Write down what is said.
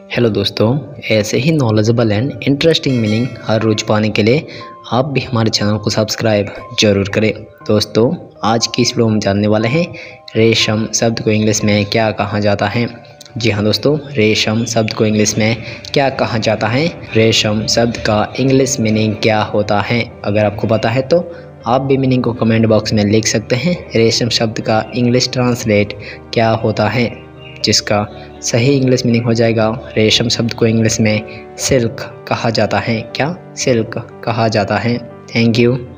Hello दोस्तों, ऐसे ही नॉलेजेबल एंड इंटरेस्टिंग मीनिंग हर रोज़ पाने के लिए आप भी हमारे चैनल को सब्सक्राइब जरूर करें। दोस्तों, आज की इस वीडियो में जानने वाले हैं रेशम शब्द को इंग्लिश में क्या कहा जाता है। जी हाँ दोस्तों, रेशम शब्द को इंग्लिश में क्या कहा जाता है, रेशम शब्द का इंग्लिश मीनिंग क्या होता है। अगर आपको पता है तो आप भी मीनिंग को कमेंट बॉक्स में लिख सकते हैं। रेशम शब्द का इंग्लिश ट्रांसलेट क्या होता है, जिसका सही इंग्लिश मीनिंग हो जाएगा रेशम शब्द को इंग्लिश में सिल्क कहा जाता है। क्या सिल्क कहा जाता है। Thank you.